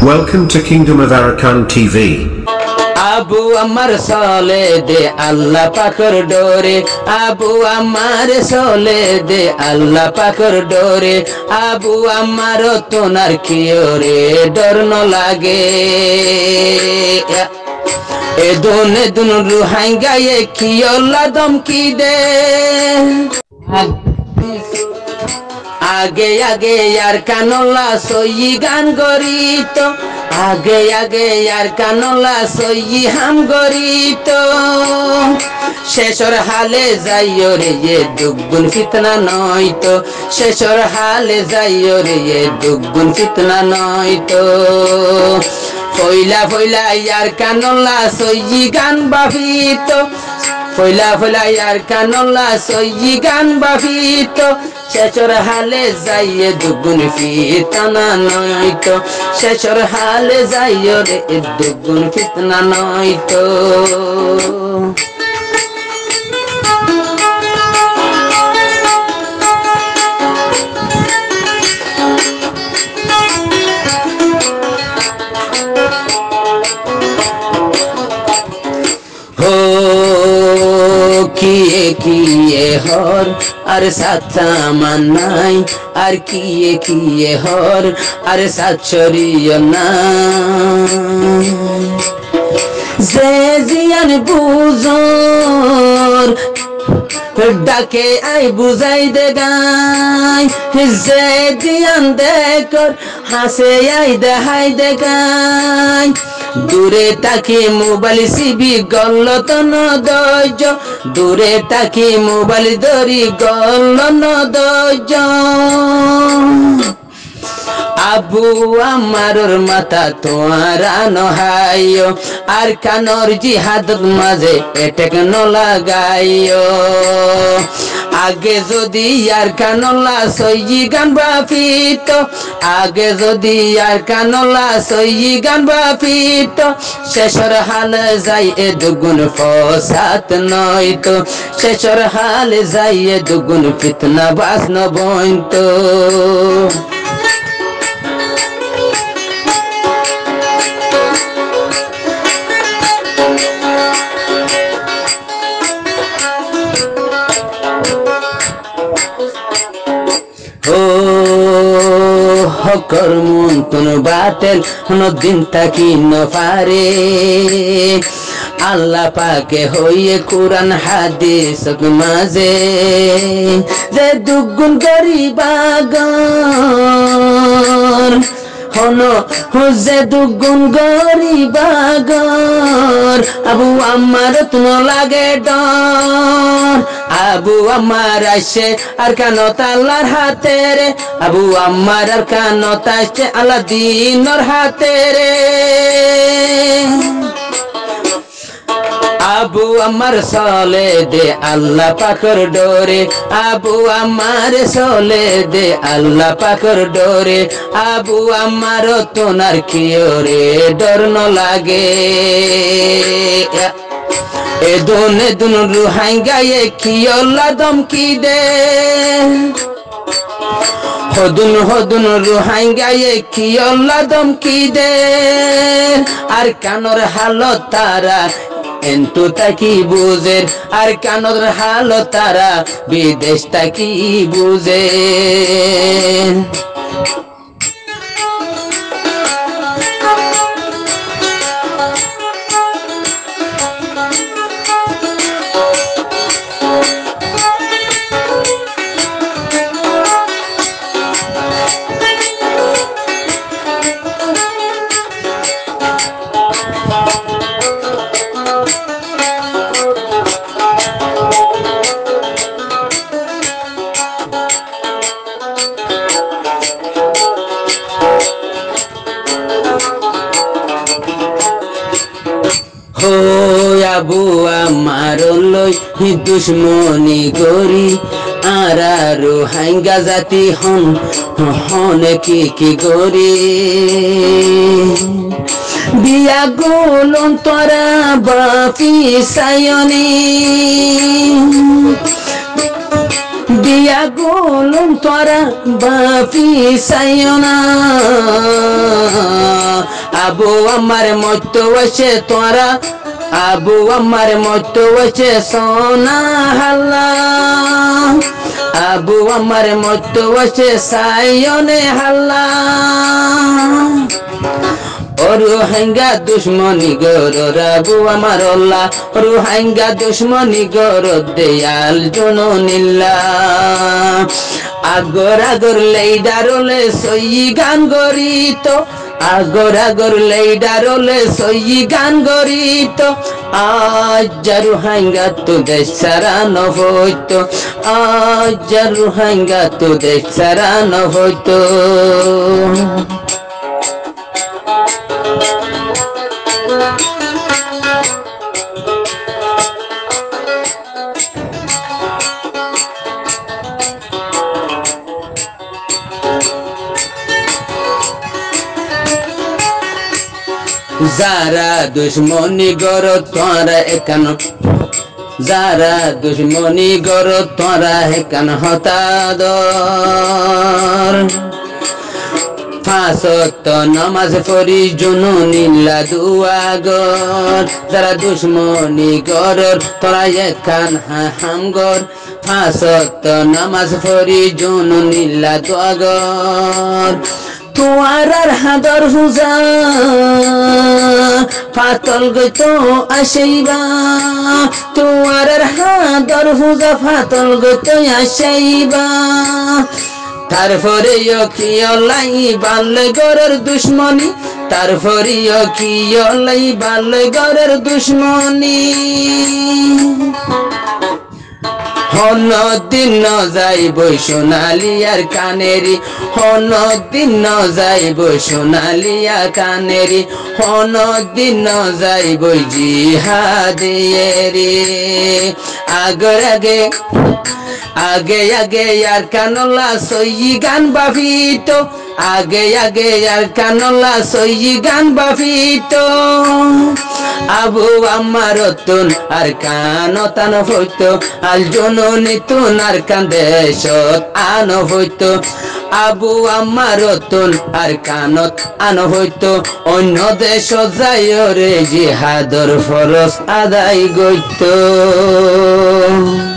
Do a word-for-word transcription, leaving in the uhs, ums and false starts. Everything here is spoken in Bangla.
Welcome to Kingdom of Arakan T V. Abu আমার চলে দে আল্লাহ পাকর ডোরে, আবু আমার চলে দে আল্লাহ পাকর ডোরে, আবু আমার তোনার কিওরে ডর ন লাগে। এ দুন এ দুন রুহাই গায়ে কিওলা দমকি দে, আগে আগে আর কানলা সই গান গরিত, আগে আগে আর কানলা সই হাম গরিত। শেষর হালে যাইও রে এ দুগুণ ফিতনা নয়তো, শেষর হালে যাইও রে এ দুগুণ ফিতনা নয়তো। ফইলা ফইলা আর কানলা সই গান বাফিত, ফইলা ফইলা আর কানলা সই গান বাফিত। শেষর হালে যাইয়ে দুগুণ ফিতনা নয়তো, শেষর হালে যাইও রে দুগুণ ফিতনা নয়তো। কিয়ে কিয়ে হর আর সাথা মানাই, আর কিয়ে কিয়ে হর আর সাচরিয় না। যে জিয়ান বুজর ডাকে আই বুঝাই দে গাই, যে দিয়ান দেখর হাসে আই দেখাই দে গাই। দূরে তাকি মোবাইল সিবি গল তো ন দর্জ, দূরে তাকি মোবাইল ধরি গল ন দর্জ। আবু আমারর মাথা তোয়ারা নহাইও, আর কানর জিহাদ মাঝে এটেক ন লাগাইও। আগে যদি আর কানলা সই গান বাফিত, আগে যদি আর কানলা সই গান বাফিত। শেষর হাল যাই এ দুগুণ ফসাত নয়তো, শেষর হাল যাই এ দুগুণ ফিতনা বাস ন বইতো। হকর মন্তন বাতেল নদিন তাকি ন পারে, আল্লাহ পাকে হইয়ে কুরআন হাদিস মাঝে। যে দুগুণ গরিবাগর হন যে দুগুণ গরিবাগর, আবু আমার তুন লাগে ডর। আবু আমার আসে আর কানত আল্লাহর হাতে রে, আবু আমার আর কানত আসে আল্লাহ দিনর হাতে রে। আবু আমার চলে দে আল্লাহ পাকর ডোরে, আবু আমার চলে দে আল্লাহ পাকর ডোরে, আবু আমার তোনার কিওরে ডর ন লাগে। এ দুন এ দুন রুহাই গায়ে কিওলা দমকি দে, হদুন হদুন রুহাই গায়ে কিওলা দমকি দে। আর কানর হালত তারা এন্তু তাকি বুঝে, আর কানর হালত তারা বিদেশ তাকি বুঝে। আবু আমার লই দুশ্মনী গরি, আর আরো হাঙ্গা জাতি হন হন কি কি গরি। বিয়া গোলন তোরা বাপি সায়নি, দিয়া গোলম তোরা বাপি সায়না আবু আমার মতো হয়েছে তোরা আবু আমার মতো হয়েছে সোনা হাল্লা আবু আমার মতো হয়েছে সায়নে হাল্লা রোহিঙ্গা দুশ্মনী গর আবু আমার আল্লাহ রোহিঙ্গা দুশ্মনী গর দেয়াল জননীল্লা আগর আগর লেইডারলে সই গান গরিত আগর আগর লেইডারলে সই গান গরিত আজ রোহিঙ্গা তো দেশ সারানো হইতো আজ রোহিঙ্গা তো দেশ সারানো হইতো যারা দুশ্মনী গর তোরা এখান যারা দুশ্মনী গর তোরা এখান হতাদর ফাঁসত নামাজ পড়ি জননীলা দুয়াগর যারা দুশ্মনী গর তোরা এখান হামগর ফাঁসত নামাজ পড়ি জননীলা দুয়াগর তোয়ার হাদর হুজা ফাতল গতো আশাইবা তোয়ার হাদর হুজা ফাতল গতো আশাইবা তারপরে কি অলাই বাল গরের দুশ্মনী তারপরে কি অলাই বাল গরের দুশ্মনী হন দিন ন যাইব সোনালিয়ার কানেরি হন দিন ন যাইব সোনালিয়া কানেরি হন দিন ন যাইব জিহাদিয়েরি আগর আগে আগে আগে আর কানলা সই গান বাভিত আগে আগে আর কানলা সই গান বাভিত আবু আমার তুন আর কান তান হইত আল জননী তুন আর কান দেশত আন হইত আবু আমার তুন আর কানত আন হইত অন্য দেশ যায় রে জিহাদর ফরজ আদায় গইত।